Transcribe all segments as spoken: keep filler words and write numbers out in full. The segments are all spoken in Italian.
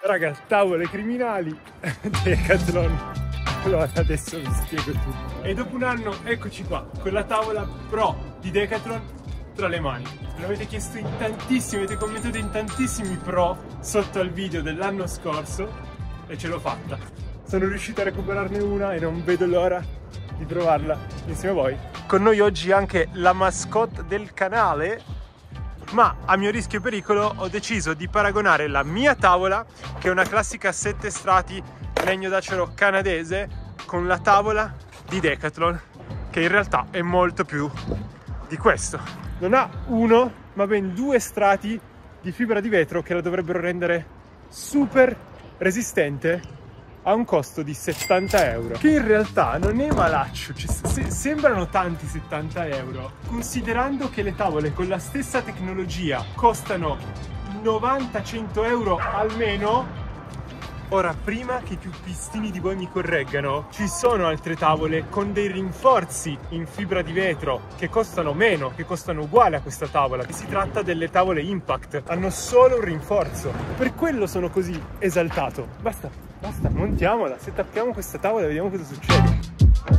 Raga, tavole criminali, Decathlon. Allora adesso vi spiego tutto. E dopo un anno eccoci qua, con la tavola Pro di Decathlon tra le mani. Me l'avete chiesto in tantissimi, avete commentato in tantissimi Pro sotto al video dell'anno scorso e ce l'ho fatta. Sono riuscito a recuperarne una e non vedo l'ora di provarla insieme a voi. Con noi oggi anche la mascotte del canale, ma a mio rischio e pericolo ho deciso di paragonare la mia tavola, che è una classica sette strati legno d'acero canadese, con la tavola di Decathlon, che in realtà è molto più di questo. Non ha uno, ma ben due strati di fibra di vetro che la dovrebbero rendere super resistente a un costo di settanta euro, che in realtà non è malaccio, cioè, se, sembrano tanti settanta euro, considerando che le tavole con la stessa tecnologia costano novanta cento euro almeno. Ora, prima che i più pistini di voi mi correggano, ci sono altre tavole con dei rinforzi in fibra di vetro che costano meno, che costano uguale a questa tavola. Si tratta delle tavole Impact, hanno solo un rinforzo. Per quello sono così esaltato. Basta, basta, montiamola, setappiamo questa tavola e vediamo cosa succede.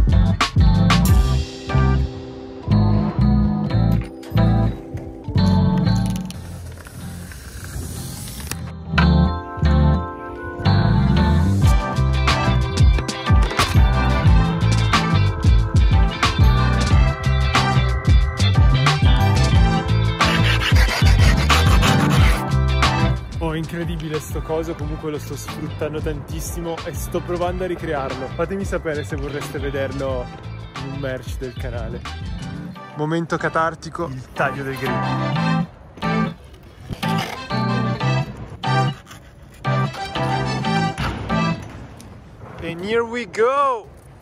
Incredibile sto coso, comunque lo sto sfruttando tantissimo e sto provando a ricrearlo. Fatemi sapere se vorreste vederlo in un merch del canale. Momento catartico, il taglio del grill. And here we go!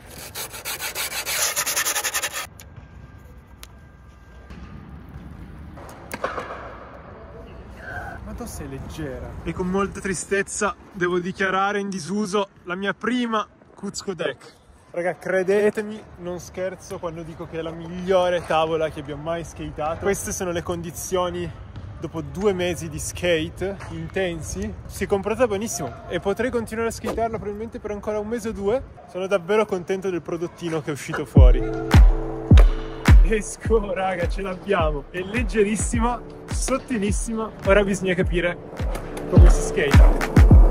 È leggera. E con molta tristezza devo dichiarare in disuso la mia prima Kutzko Deck. Raga, credetemi, non scherzo quando dico che è la migliore tavola che abbia mai skateato. Queste sono le condizioni dopo due mesi di skate intensi. Si è comprata benissimo e potrei continuare a skatearla probabilmente per ancora un mese o due. Sono davvero contento del prodottino che è uscito fuori. Esco, raga, ce l'abbiamo. È leggerissima, sottilissima. Ora bisogna capire come si skate.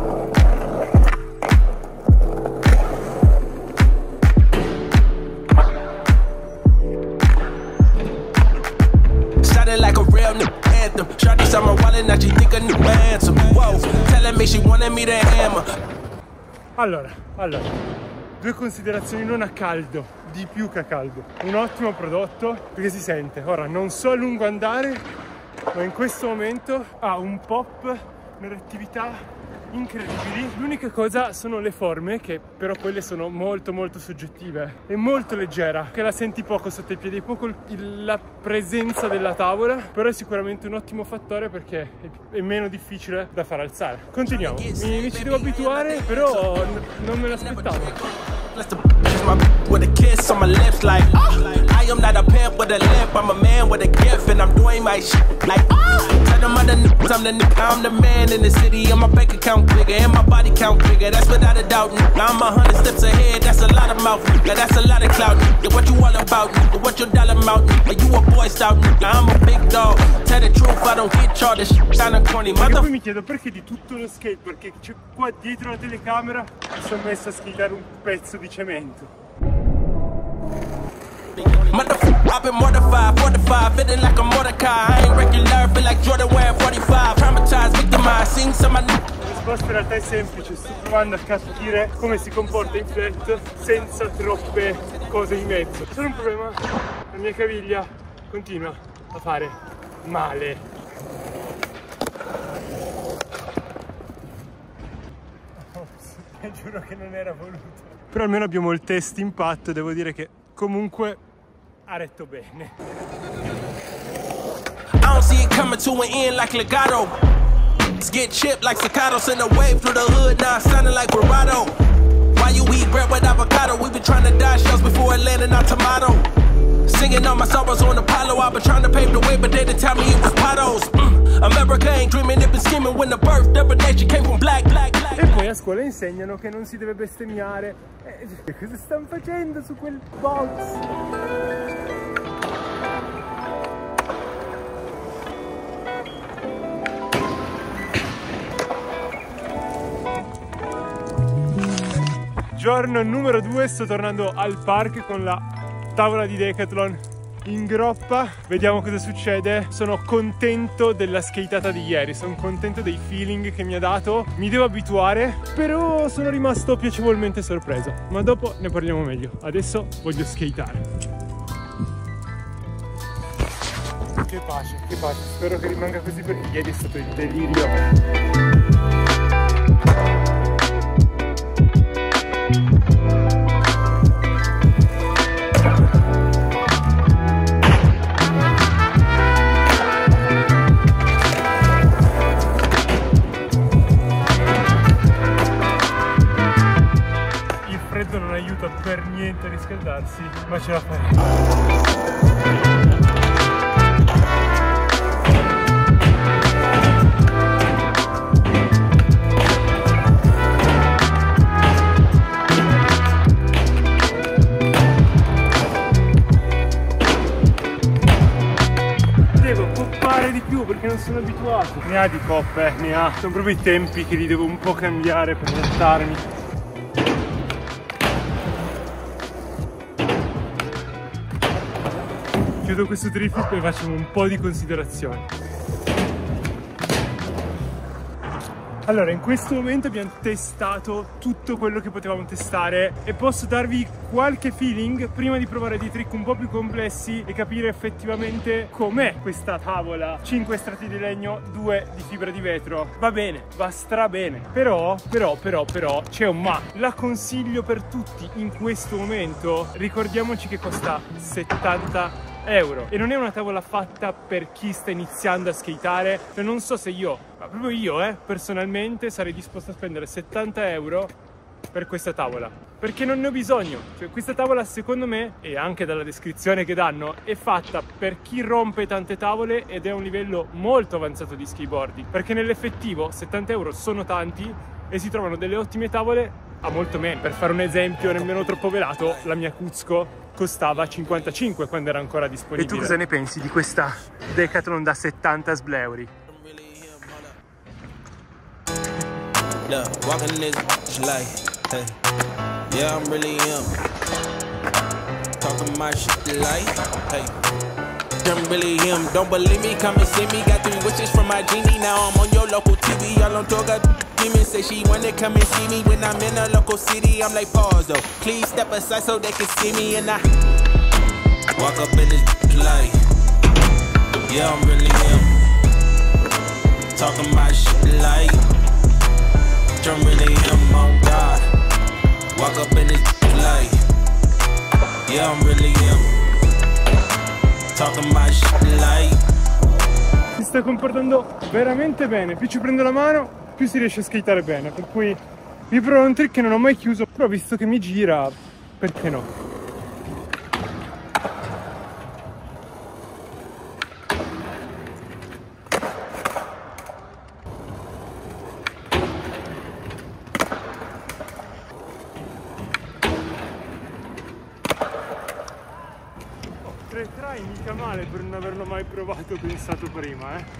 Like a real new anthem. Shawty saw my wallet, now she think a new ransom. Whoa, telling me she wanted me to hammer. Allora, allora, due considerazioni non a caldo, di più che a caldo. Un ottimo prodotto perché si sente. Ora, non so a lungo andare, ma in questo momento ha un pop, una reattività incredibili. L'unica cosa sono le forme, che però quelle sono molto molto soggettive. È molto leggera, che la senti poco sotto i piedi, poco il, la presenza della tavola, però è sicuramente un ottimo fattore perché è, è meno difficile da far alzare. Continuiamo, mi, mi ci devo abituare, però n- non me l'aspettavo. With a kiss on my lips, like oh, I am not a pimp with a limp, I'm a man with a gift, and I'm doing my shit like oh, tell them other niggas I'm the nigga, I'm the man in the city, and my bank account bigger, and my body count bigger, that's without a doubt, nigga. I'm a hundred steps ahead, that's a lot of mouth, nigga, that's a lot of clout, nigga. What you all about, nigga? What your dollar amount, nigga? You a boy scout, nigga, I'm a big dog, tell the truth, I don't get charged, this shit sound corny, mother. Poi mi chiedo perché di tutto lo skate, perché c'è qua dietro la telecamera, mi sono messo a skateare un pezzo di cemento. Motherfucker, I've been mortified, fortified, feeling like a Mordecai. I ain't regular, feel like Jordan wearing forty-five. Traumatized, victimized, seen some of my. La risposta in realtà è semplice, sto provando a capire come si comporta in flat senza troppe cose in mezzo. Solo un problema, la mia caviglia continua a fare male. Ops, giuro che non era voluto. Però almeno abbiamo il test impatto, devo dire che comunque ha retto bene. I don't see it coming to an end like legato. Get chipped like staccato, send a wave through the hood, now it's sounding like bravado. Why you eat bread with avocado? We've been trying to dodge shells before it landed on tomato. Singing all my sorrows on Apollo, I've been trying to pave the way, but they didn't tell me it was potholes. Mm. America ain't dreaming, it been scheming when the birth of a nation came from black, black, black. scuola insegnano che non si deve bestemmiare. Eh, cosa stanno facendo su quel box? Giorno numero due, sto tornando al park con la tavola di Decathlon in groppa. Vediamo cosa succede. Sono contento della skateata di ieri, sono contento dei feeling che mi ha dato. Mi devo abituare, però sono rimasto piacevolmente sorpreso. Ma dopo ne parliamo meglio. Adesso voglio skateare. Che pace, che pace. Spero che rimanga così perché ieri è stato il delirio. Non aiuta per niente a riscaldarsi, ma ce la faremo. Devo coppare di più perché non sono abituato. Ne ha di coppe, ne ha. Sono proprio i tempi che li devo un po' cambiare per adattarmi. Chiudo questo tripod e facciamo un po' di considerazioni. Allora, in questo momento abbiamo testato tutto quello che potevamo testare e posso darvi qualche feeling prima di provare dei trick un po' più complessi e capire effettivamente com'è questa tavola. cinque strati di legno, due di fibra di vetro. Va bene, va stra bene. Però, però, però, però, c'è un ma. La consiglio per tutti in questo momento. Ricordiamoci che costa settanta euro e non è una tavola fatta per chi sta iniziando a skateare. Cioè, non so se io, ma proprio io eh, personalmente sarei disposto a spendere settanta euro per questa tavola, perché non ne ho bisogno. Cioè, questa tavola secondo me, e anche dalla descrizione che danno, è fatta per chi rompe tante tavole ed è a un livello molto avanzato di skateboarding, perché nell'effettivo settanta euro sono tanti e si trovano delle ottime tavole a molto meno. Per fare un esempio nemmeno troppo velato, la mia Cuzco costava cinquantacinque quando era ancora disponibile. E tu cosa ne pensi di questa Decathlon da settanta sbleuri? Yeah, I'm really him. Talking my shit like, hey. I'm really him. Don't believe me? Come and see me. Got three wishes from my genie. Now I'm on your local T V. Y'all on tour. Got demons. Say she wanna come and see me when I'm in a local city. I'm like, pause though. Please step aside so they can see me. And I walk up in this like, yeah, I'm really him. Talking my shit like, I'm really him. On God. Walk up in this like, yeah, I'm really him. Talking my shit like. Si sta comportando veramente bene. Più ci prendo la mano, più si riesce a skateare bene. Per cui vi provo un trick che non ho mai chiuso, però visto che mi gira, perché no? tre try mica male per non averlo mai provato o pensato prima, eh.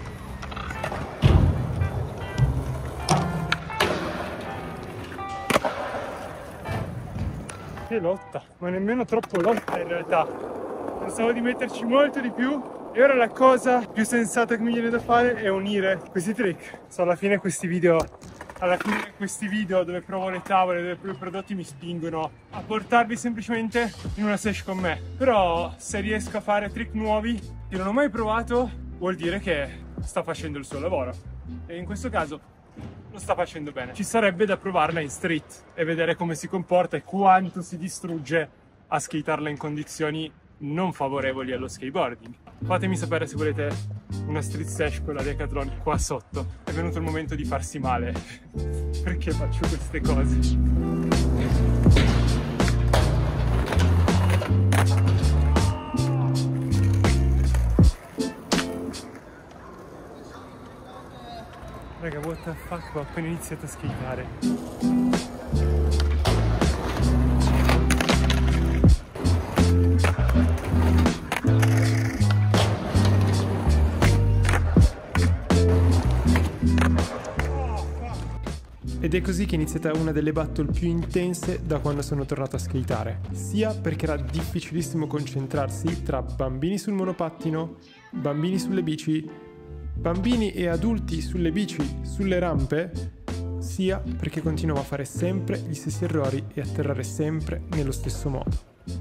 Che lotta, ma nemmeno troppo lotta in realtà. Pensavo di metterci molto di più e ora la cosa più sensata che mi viene da fare è unire questi trick. So, alla fine questi video alla fine questi video dove provo le tavole, dove provo i prodotti mi spingono a portarvi semplicemente in una sesh con me. Però se riesco a fare trick nuovi che non ho mai provato, vuol dire che sta facendo il suo lavoro e in questo caso lo sta facendo bene. Ci sarebbe da provarla in street e vedere come si comporta e quanto si distrugge a skatarla in condizioni non favorevoli allo skateboarding. Fatemi sapere se volete una street sesh con la Decathlon qua sotto. È venuto il momento di farsi male. Perché faccio queste cose? Raga, what the fuck, ho appena iniziato a skateare. Ed è così che è iniziata una delle battle più intense da quando sono tornato a skateare, sia perché era difficilissimo concentrarsi tra bambini sul monopattino, bambini sulle bici, bambini e adulti sulle bici, sulle rampe, sia perché continuavo a fare sempre gli stessi errori e atterrare sempre nello stesso modo.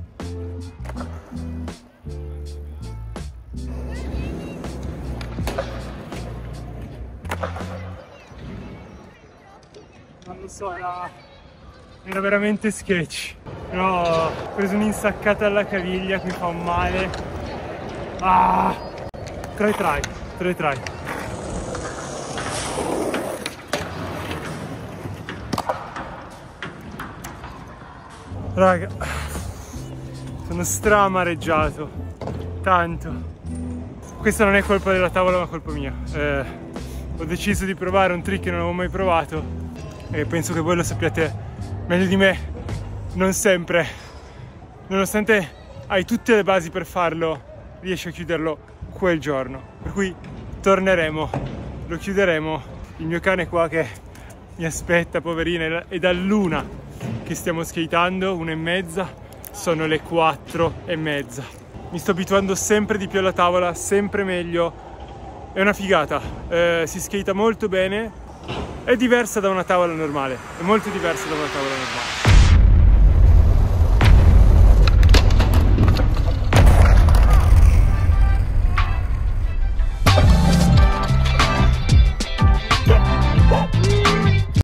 Non lo so, era, era veramente sketch. Però ho preso un'insaccata alla caviglia che mi fa un male. Ah! Try try, try try. Raga, sono stramareggiato. Tanto. Questa non è colpa della tavola ma colpa mia. Eh, ho deciso di provare un trick che non avevo mai provato e penso che voi lo sappiate meglio di me. Non sempre, nonostante hai tutte le basi per farlo, riesci a chiuderlo quel giorno. Per cui torneremo, lo chiuderemo. Il mio cane qua che mi aspetta, poverina, è dall'una che stiamo skateando, una e mezza, sono le quattro e mezza. Mi sto abituando sempre di più alla tavola, sempre meglio. È una figata, eh, si skata molto bene. È diversa da una tavola normale, è molto diversa da una tavola normale.